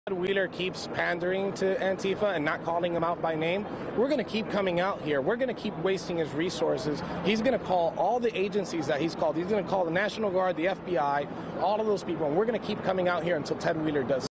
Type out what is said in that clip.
Ted Wheeler keeps pandering to Antifa and not calling them out by name, we're going to keep coming out here. We're going to keep wasting his resources. He's going to call all the agencies that he's called. He's going to call the National Guard, the FBI, all of those people, and we're going to keep coming out here until Ted Wheeler does.